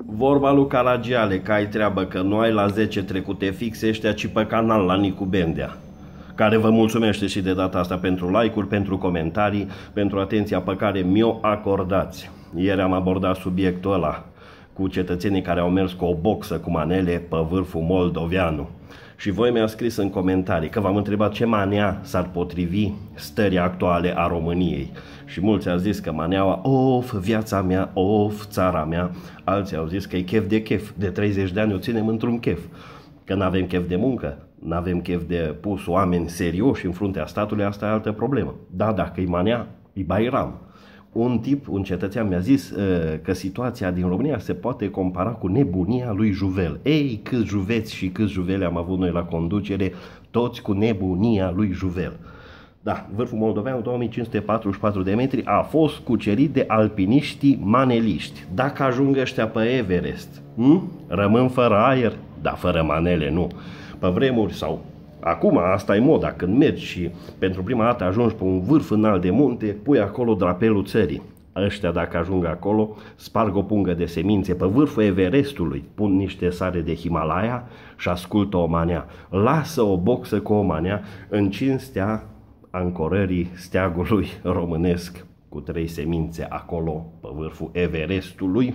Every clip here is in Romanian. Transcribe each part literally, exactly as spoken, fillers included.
Vorba lui Caragiale, că ai treabă, că nu ai la zece trecute fixe, ăștia ci pe canal la Nicu Bendea, care vă mulțumește și de data asta pentru like-uri, pentru comentarii, pentru atenția pe care mi-o acordați. Ieri am abordat subiectul ăla cu cetățenii care au mers cu o boxă cu manele pe vârful Moldoveanu. Și voi mi-ați scris în comentarii că v-am întrebat ce manea s-ar potrivi stării actuale a României. Și mulți au zis că maneaua, of, viața mea, of, țara mea. Alții au zis că e chef de chef. De treizeci de ani o ținem într-un chef. Că nu avem chef de muncă, nu avem chef de pus oameni serioși în fruntea statului, asta e altă problemă. Da, dacă e manea, e Bairam. Un tip, un cetățean mi-a zis uh, că situația din România se poate compara cu nebunia lui Juvel. Ei, câți juveți și câți juvele am avut noi la conducere, toți cu nebunia lui Juvel. Da, vârful Moldoveanu, două mii cinci sute patruzeci și patru de metri, a fost cucerit de alpiniștii maneliști. Dacă ajung ăștia pe Everest, hm? Rămân fără aer? Da, fără manele, nu. Pe vremuri sau... Acum asta e moda, când mergi și pentru prima dată ajungi pe un vârf înalt de munte, pui acolo drapelul țării. Ăștia, dacă ajung acolo, sparg o pungă de semințe pe vârful Everestului, pun niște sare de Himalaya și ascultă o manea. Lasă o boxă cu o manea în cinstea ancorării steagului românesc cu trei semințe acolo pe vârful Everestului.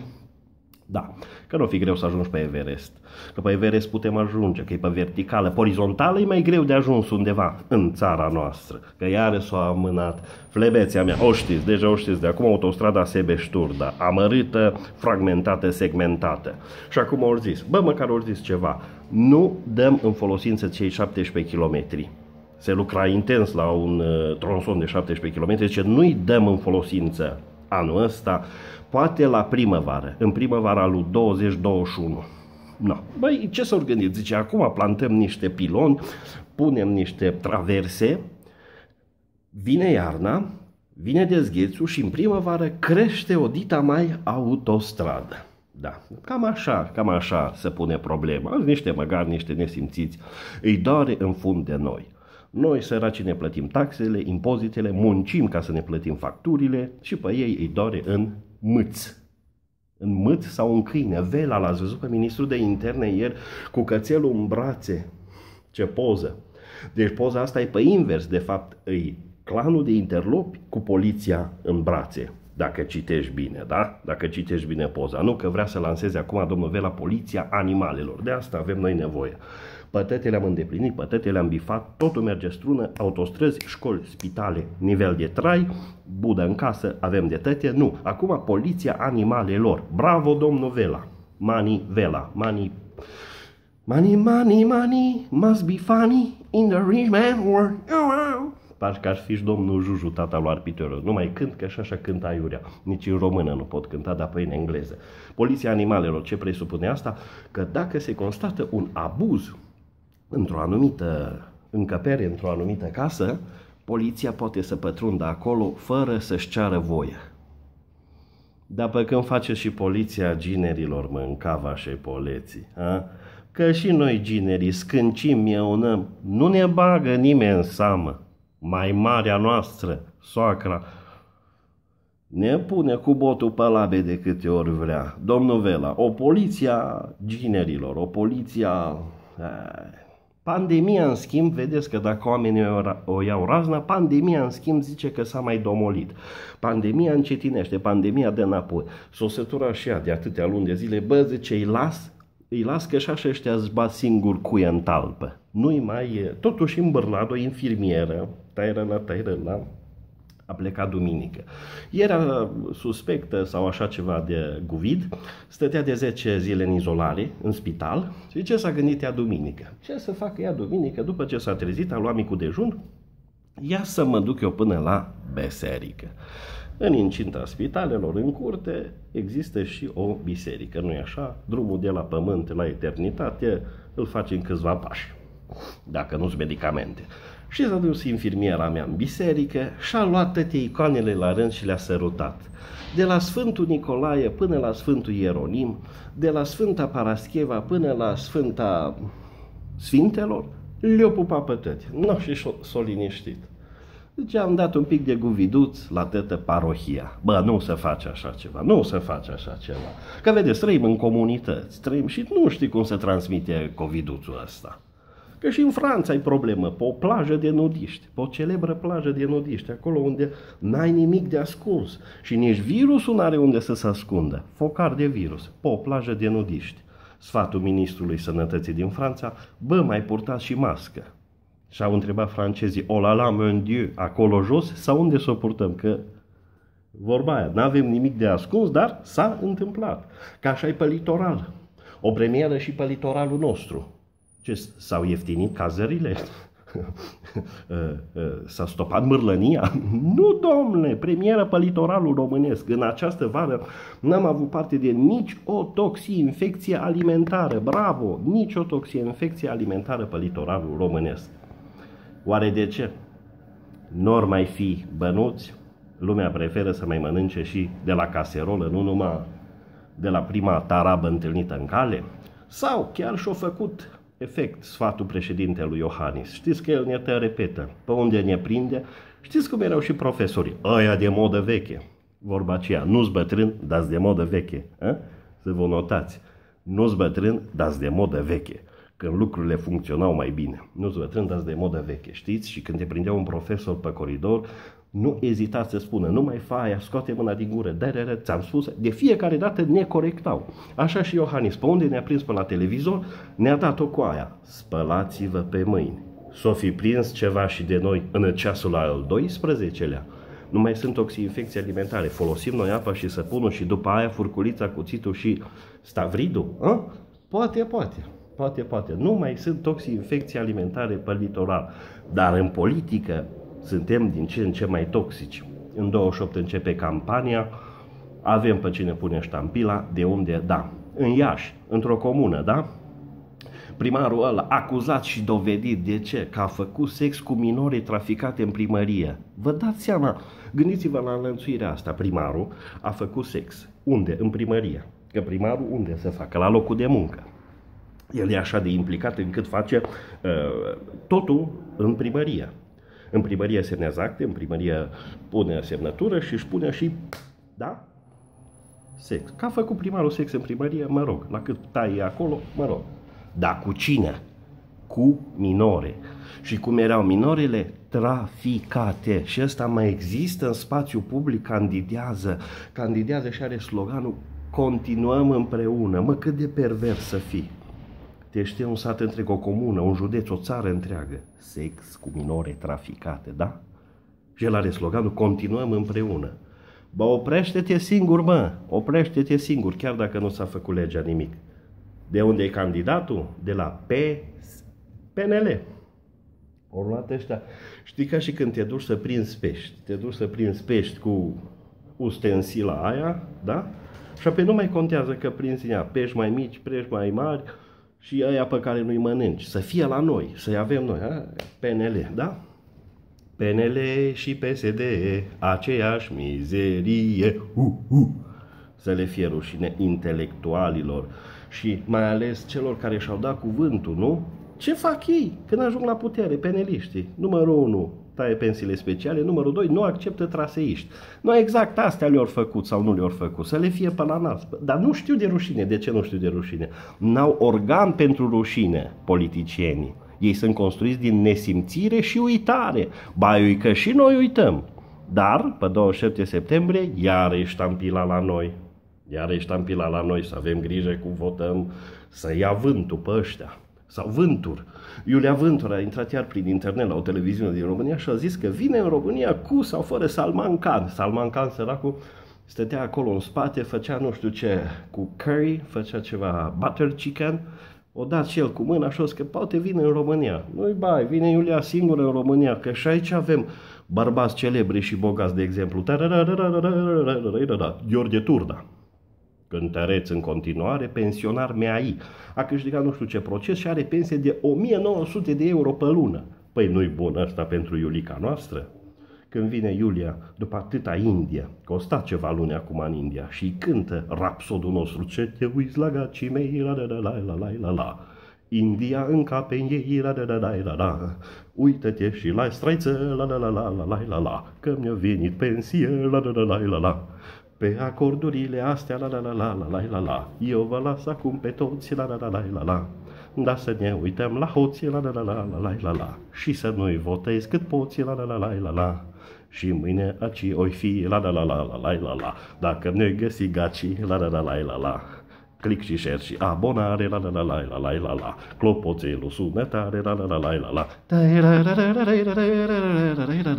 Da, că nu o fi greu să ajungi pe Everest, că pe Everest putem ajunge, că e pe verticală, pe orizontală e mai greu de ajuns undeva în țara noastră, că iară s-a amânat, flebețea mea, o știți, deja o știți de acum, autostrada Sebeș-Turda, amărâtă, fragmentată, segmentată. Și acum au zis, bă, măcar au zis ceva, nu dăm în folosință cei șaptesprezece kilometri. Se lucra intens la un uh, tronson de șaptesprezece kilometri, zice, nu-i dăm în folosință anul ăsta, poate la primăvară, în primăvara lui douăzeci douăzeci și unu. No. Băi, ce s-au gândit? Zice, acum plantăm niște piloni, punem niște traverse, vine iarna, vine dezghețul și în primăvară crește o dita mai autostradă. Da, cam așa, cam așa se pune problema. Azi niște măgari, niște nesimțiți, îi doare în fund de noi. Noi, săracii, ne plătim taxele, impozitele, muncim ca să ne plătim facturile și pe ei îi doare în mâț. În mâț sau în câine. Vela, l-ați văzut pe ministrul de interne ieri cu cățelul în brațe. Ce poză! Deci poza asta e pe invers, de fapt, e clanul de interlopi cu poliția în brațe. Dacă citești bine, da? Dacă citești bine poza. Nu că vrea să lanseze acum domnul Vela poliția animalelor. De asta avem noi nevoie. Pătete le-am îndeplinit, pătete le-am bifat, totul merge strună, autostrăzi, școli, spitale, nivel de trai, budă în casă, avem de tăte, nu. Acum poliția animalelor. Bravo, domnul Vela. Mani Vela. Mani... Money, money, money, must be funny in the rich man world. Parcă ar fi și domnul Juju, tata lui Arpitorul. Nu mai cânt, că și așa cântă aiurea. Nici în română nu pot cânta, dar pe în engleză. Poliția animalelor, ce presupune asta? Că dacă se constată un abuz într-o anumită încăpere, într-o anumită casă, poliția poate să pătrundă acolo fără să-și ceară voie. Dar pe când face și poliția ginerilor, mă, în cava și poleții, a? Că și noi ginerii scâncim, mieunăm, nu ne bagă nimeni în seamă. Mai marea noastră, soacra, ne pune cu botul pe labe de câte ori vrea. Domnul Vela, o poliția ginerilor, o poliția... Pandemia, în schimb, vedeți că dacă oamenii o iau razna, pandemia, în schimb, zice că s-a mai domolit. Pandemia încetinește, pandemia dă înapoi. S-o sătura și ea de atâtea luni de zile, bă, zice, îi las, îi las că și așa ăștia îți bat singur cuie în talpă. Nu-i mai... Totuși, în Bârlad, o infirmieră, tairă la tairă la... a plecat duminică. Era suspectă sau așa ceva de Covid, stătea de zece zile în izolare, în spital, și ce s-a gândit ea duminică? Ce să facă ea duminică? După ce s-a trezit, a luat micul dejun, ia să mă duc eu până la biserică. În incinta spitalelor, în curte, există și o biserică, nu-i așa? Drumul de la pământ la eternitate îl faci în câțiva pași, dacă nu-s medicamente. Și s-a dus infirmiera mea în biserică și a luat toate icoanele la rând și le-a sărutat. De la Sfântul Nicolae până la Sfântul Ieronim, de la Sfânta Parascheva până la Sfânta Sfintelor, le-o pupa pe toate. Nu, și s-o liniștit. Deci am dat un pic de guviduț la tătă parohia. Bă, nu se face așa ceva, nu se face așa ceva. Că vedeți, trăim în comunități, trăim și nu știi cum se transmite coviduțul ăsta. Că și în Franța ai problemă, pe o plajă de nudiști, pe o celebră plajă de nudiști, acolo unde n-ai nimic de ascuns și nici virusul n-are unde să se ascundă. Focar de virus, pe o plajă de nudiști. Sfatul ministrului sănătății din Franța, bă, mai purtați și mască. Și au întrebat francezii, oh la la, mon Dieu, acolo jos sau unde să o purtăm? Că vorba aia, n-avem nimic de ascuns, dar s-a întâmplat. Ca așa e pe litoral. O premieră și pe litoralul nostru. Ce, s-au ieftinit cazările? S-a stopat mârlănia? Nu, domnule, premieră pe litoralul românesc. În această vară n-am avut parte de nici o toxi-infecție alimentară. Bravo! Nici o toxi-infecție alimentară pe litoralul românesc. Oare de ce? N-or mai fi bănuți? Lumea preferă să mai mănânce și de la caserolă, nu numai de la prima tarabă întâlnită în cale? Sau chiar și-o făcut efect sfatul președintelui Iohannis. Știți că el ne te repetă. Pe unde ne prinde? Știți cum erau și profesorii? Ăia de modă veche. Vorba aceea, nu-s bătrân, dar-s de modă veche. A? Să vă notați. Nu-s bătrân, dar-s de modă veche. Când lucrurile funcționau mai bine. Nu-s bătrân, dar-s de modă veche. Știți? Și când te prindea un profesor pe coridor, nu ezitați să spună, nu mai fa aia, scoate mâna din gură, dă-ră, ți-am spus, de fiecare dată ne corectau. Așa și Iohannis, pe unde ne-a prins pe la televizor, ne-a dat-o cu aia. Spălați-vă pe mâini. S-o fi prins ceva și de noi în ceasul al doisprezecelea. Nu mai sunt toxi-infecții alimentare. Folosim noi apa și săpunul și după aia furculița, cuțitul și stavridul. A? Poate, poate. Poate, poate. Nu mai sunt toxi-infecții alimentare pe litoral. Dar în politică suntem din ce în ce mai toxici. În douăzeci și opt începe campania, avem pe cine pune ștampila, de unde, da, în Iași, într-o comună, da? Primarul ăla, acuzat și dovedit, de ce? Că a făcut sex cu minore traficate în primărie. Vă dați seama, gândiți-vă la înlănțuirea asta, primarul a făcut sex. Unde? În primărie. Că primarul unde se facă? La locul de muncă. El e așa de implicat încât face uh, totul în primărie. În primărie semnează acte, în primărie pune semnătură și își pune și, da, sex. Că a făcut primarul sex în primărie, mă rog, la cât taie acolo, mă rog. Dar cu cine? Cu minore. Și cum erau minorele? Traficate. Și ăsta mai există în spațiu public, candidează, candidează și are sloganul continuăm împreună. Mă, cât de pervers să fii. Te știe un sat întreg, o comună, un județ, o țară întreagă. Sex cu minore traficate, da? Și el are sloganul, continuăm împreună. Bă, oprește-te singur, mă, oprește-te singur, chiar dacă nu s-a făcut legea nimic. De unde e candidatul? De la P N L. Ori luat ăștia. Știi, ca și când te duci să prinzi pești. Te duci să prinzi pești cu ustensila aia, da? Și apoi nu mai contează că prinzi ea pești mai mici, pești mai mari, și aia pe care nu-i mănânci, să fie la noi, să-i avem noi, a? P N L, da? P N L și P S D, aceeași mizerie, uh, uh. Să le fie rușine intelectualilor și mai ales celor care și-au dat cuvântul, nu? Ce fac ei când ajung la putere, peneliștii? Numărul unu, taie pensiile speciale. Numărul doi, nu acceptă traseiști. Nu exact astea le-au făcut sau nu le-au făcut, să le fie pe la nas. Dar nu știu de rușine. De ce nu știu de rușine? N-au organ pentru rușine politicienii. Ei sunt construiți din nesimțire și uitare. Ba, ui că și noi uităm. Dar, pe douăzeci și șapte septembrie, iară e ștampila la noi. Iară e ștampila la noi, să avem grijă cum votăm, să ia vântul pe ăștia. Sau Vântur. Iulia Vântur a intrat iar prin internet la o televiziune din România și a zis că vine în România cu sau fără Salman Khan. Salman Khan, săracul, stătea acolo în spate, făcea nu știu ce, cu curry, făcea ceva butter chicken, o dat și el cu mâna și a zis că poate vine în România. Nu-i bai, vine Iulia singură în România, că și aici avem bărbați celebri și bogați, de exemplu. Gheorghe Turda. Cântăreț în continuare, pensionar M A I. A câștigat nu știu ce proces și are pensie de o mie nouă sute de euro pe lună. Păi nu-i bun ăsta pentru Iulica noastră? Când vine Iulia, după atâta India, că o stat ceva luni acum în India, și cântă rapsodul nostru, ce te uiți la gacii mei, la la la la la la la. India încape în ei, la la la la la la. Uită-te și la straiță, la la la la la la la la, că mi-a venit pensie, la la la la la la. Pe acordurile astea, la la la la la la la la, eu vă las acum pe toți, la la la la la la. Dar să ne uităm la hoții, la la la la la la la la, și să nu-i votezi cât poți, la la la la la la. Și mâine aci oi fi, la la la la la la la la, dacă ne găsi gaci, la la la la la la. Click și share și abonare, la la la la la la la la, clopoțelul sună tare, la la la la la la.